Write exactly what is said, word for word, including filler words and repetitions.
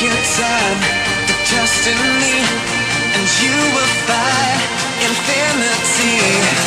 your time to trust in me, and you will find infinity.